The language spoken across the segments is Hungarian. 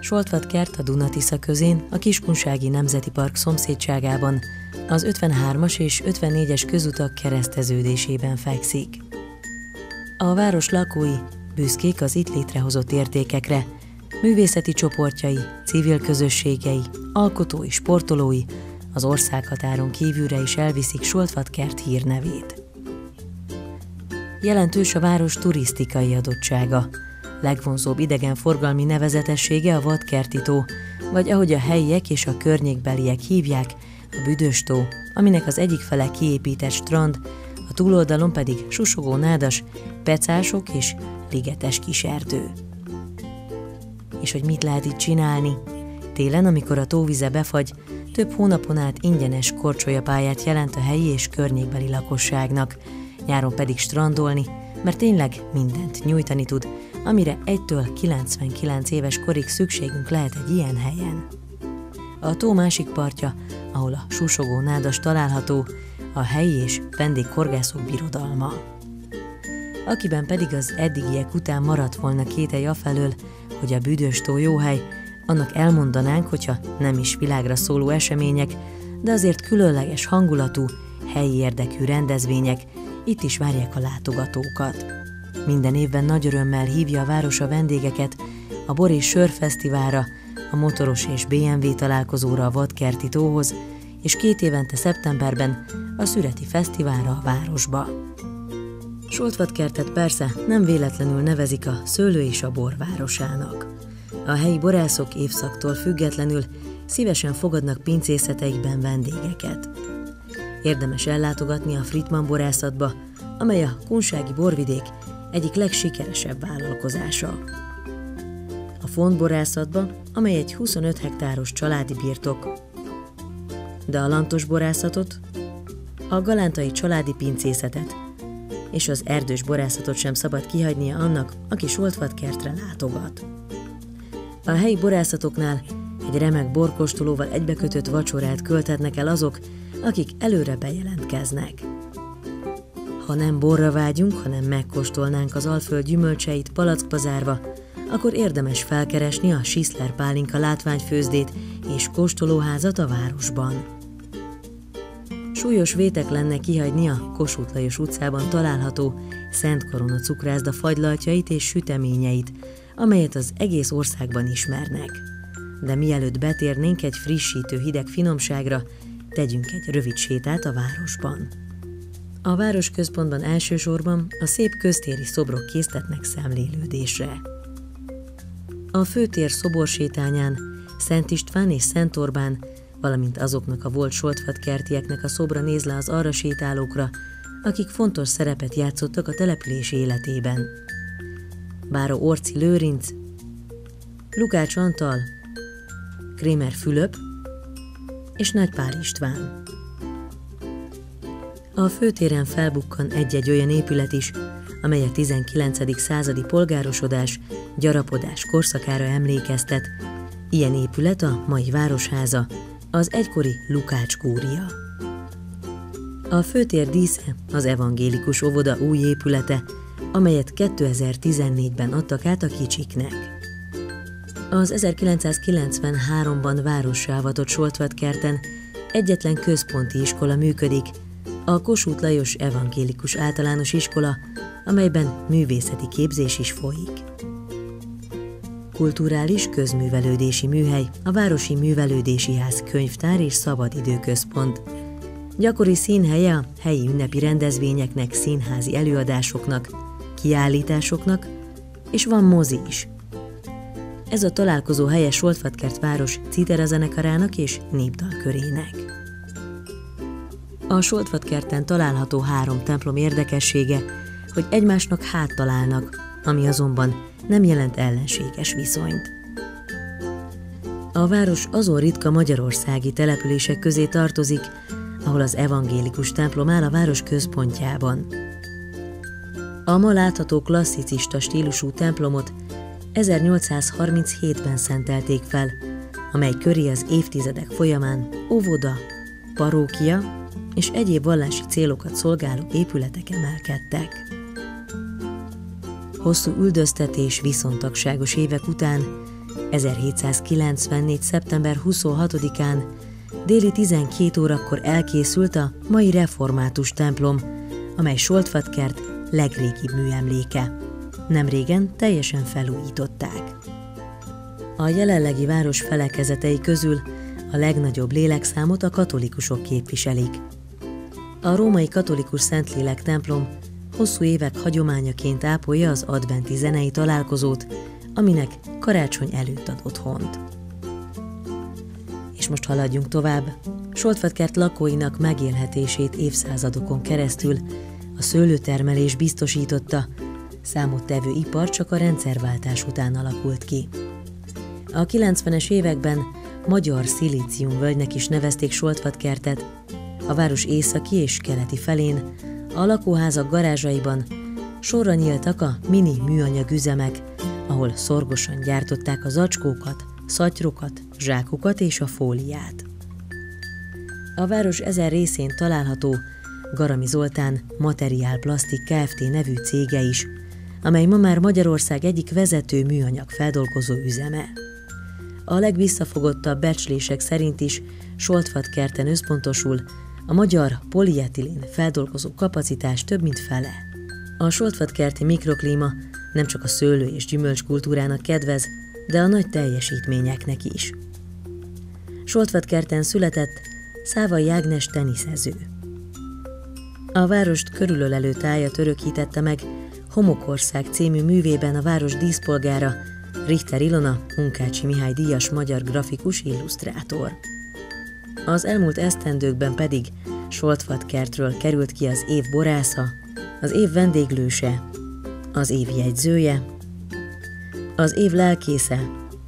Soltvat-kert a Duna-Tisza közén, a Kiskunsági Nemzeti Park szomszédságában, az 53-as és 54-es közutak kereszteződésében fekszik. A város lakói büszkék az itt létrehozott értékekre, művészeti csoportjai, civil közösségei, alkotói, sportolói az országhatáron kívülre is elviszik Soltvat-kert hírnevét. Jelentős a város turisztikai adottsága. Legvonzóbb idegenforgalmi nevezetessége a Vadkerti-tó, vagy ahogy a helyiek és a környékbeliek hívják, a Büdös-tó, aminek az egyik fele kiépített strand, a túloldalon pedig susogó nádas, pecások és ligetes kis erdő. És hogy mit lehet itt csinálni? Télen, amikor a tóvize befagy, több hónapon át ingyenes korcsolyapályát jelent a helyi és környékbeli lakosságnak, nyáron pedig strandolni, mert tényleg mindent nyújtani tud, amire 1-től 99 éves korig szükségünk lehet egy ilyen helyen. A tó másik partja, ahol a susogó nádas található, a helyi és vendéghorgászok birodalma. Akiben pedig az eddigiek után maradt volna kételj afelől, hogy a Büdös-tó jó hely, annak elmondanánk, hogyha nem is világra szóló események, de azért különleges hangulatú, helyi érdekű rendezvények itt is várják a látogatókat. Minden évben nagy örömmel hívja a város a vendégeket a Bor és Sörfesztiválra, a motoros és BMW találkozóra a Vadkerti-tóhoz, és 2 évente szeptemberben a Szüreti Fesztiválra a városba. Soltvat-kertet persze nem véletlenül nevezik a szőlő és a bor városának. A helyi borászok évszaktól függetlenül szívesen fogadnak pincészeteikben vendégeket. Érdemes ellátogatni a Friedman borászatba, amely a kunsági borvidék egyik legsikeresebb vállalkozása. A Font borászatba, amely egy 25 hektáros családi birtok, de a Lantos borászatot, a Galántai családi pincészetet és az erdős borászatot sem szabad kihagynia annak, aki Soltvat-kertre látogat. A helyi borászatoknál egy remek borkóstolóval egybekötött vacsorát költhetnek el azok, akik előre bejelentkeznek. Ha nem borra vágyunk, hanem megkóstolnánk az Alföld gyümölcseit palackba zárva, akkor érdemes felkeresni a Sisler Pálinka látványfőzdét és kóstolóházat a városban. Súlyos vétek lenne kihagyni a Kossuth Lajos utcában található Szent Korona cukrászda fagylaltjait és süteményeit, amelyet az egész országban ismernek. De mielőtt betérnénk egy frissítő hideg finomságra, tegyünk egy rövid sétát a városban. A városközpontban elsősorban a szép köztéri szobrok késztetnek szemlélődésre. A főtér szoborsétányán Szent István és Szent Orbán, valamint azoknak a volt soltvat-kertieknek a szobra néz le az arra sétálókra, akik fontos szerepet játszottak a település életében. Báró Orczy Lőrinc, Lukács Antal, Krémer Fülöp és Nagy Pál István. A főtéren felbukkan egy-egy olyan épület is, amely a 19. századi polgárosodás, gyarapodás korszakára emlékeztet. Ilyen épület a mai Városháza, az egykori Lukács kúria. A főtér dísze az evangélikus óvoda új épülete, amelyet 2014-ben adtak át a kicsiknek. Az 1993-ban várossá avatott Soltvat-kerten egyetlen központi iskola működik, a Kossuth Lajos Evangélikus Általános Iskola, amelyben művészeti képzés is folyik. Kulturális közművelődési műhely, a Városi Művelődési Ház könyvtár és szabadidőközpont. Gyakori színhelye a helyi ünnepi rendezvényeknek, színházi előadásoknak, kiállításoknak, és van mozi is. Ez a találkozó helye Soltvat-kert város citera zenekarának és népdalkörének. A Soltvat-kerten található 3 templom érdekessége, hogy egymásnak háttalálnak, ami azonban nem jelent ellenséges viszonyt. A város azon ritka magyarországi települések közé tartozik, ahol az evangélikus templom áll a város központjában. A ma látható klasszicista stílusú templomot 1837-ben szentelték fel, amely köré az évtizedek folyamán óvoda, parókia és egyéb vallási célokat szolgáló épületek emelkedtek. Hosszú üldöztetés, viszontagságos évek után 1794. szeptember 26-án déli 12 órakor elkészült a mai református templom, amely Soltvatkert legrégibb műemléke. Nemrégen teljesen felújították. A jelenlegi város felekezetei közül a legnagyobb lélekszámot a katolikusok képviselik. A római katolikus Szentlélek templom hosszú évek hagyományaként ápolja az adventi zenei találkozót, aminek karácsony előtt ad otthont. És most haladjunk tovább. Soltvatkert lakóinak megélhetését évszázadokon keresztül a szőlőtermelés biztosította, számottevő ipar csak a rendszerváltás után alakult ki. A 90-es években magyar szilíciumvölgynek is nevezték Soltvatkertet. A város északi és keleti felén, a lakóházak garázsaiban sorra nyíltak a mini műanyag üzemek, ahol szorgosan gyártották a zacskókat, szatyrokat, zsákokat és a fóliát. A város ezen részén található Garami Zoltán Materiál Plastik Kft. Nevű cége is, amely ma már Magyarország egyik vezető műanyag feldolgozó üzeme. A legvisszafogottabb becslések szerint is Soltvatkerten összpontosul a magyar polietilén feldolgozó kapacitás több mint fele. A soltvatkerti mikroklíma nem csak a szőlő- és gyümölcskultúrának kedvez, de a nagy teljesítményeknek is. Soltvatkerten született Szávai Ágnes teniszező. A várost körülölelő tájat örökítette meg Homokország című művében a város díszpolgára, Richter Ilona, Munkácsi Mihály díjas magyar grafikus illusztrátor. Az elmúlt esztendőkben pedig Soltvatkertről került ki az év borásza, az év vendéglőse, az év jegyzője, az év lelkésze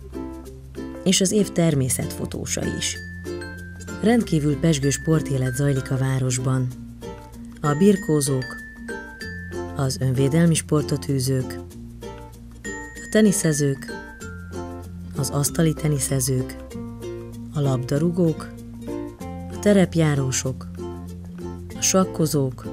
és az év természetfotósa is. Rendkívül pezsgős sportélet zajlik a városban. A birkózók, az önvédelmi sportot űzők, a teniszezők, az asztali teniszezők, a labdarúgók, a terepjárósok, a sakkozók,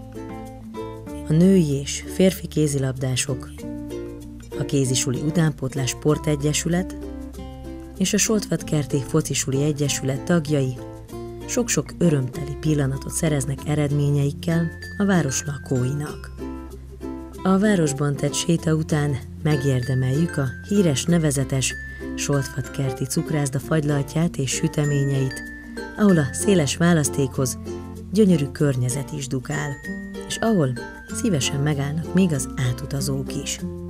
a női és férfi kézilabdások, a kézisuli utánpótlás sportegyesület és a Soltvatkerti Focisuli Egyesület tagjai sok-sok örömteli pillanatot szereznek eredményeikkel a város lakóinak. A városban tett séta után megérdemeljük a híres nevezetes Soltvatkerti cukrászda fagylaltját és süteményeit, ahol a széles választékhoz gyönyörű környezet is dukál, és ahol szívesen megállnak még az átutazók is.